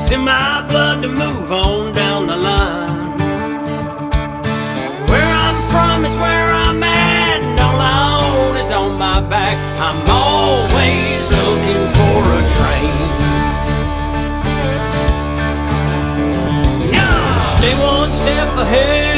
It's in my blood to move on down the line. Where I'm from is where I'm at, and all I own is on my back. I'm always looking for a train. Yeah! Stay one step ahead.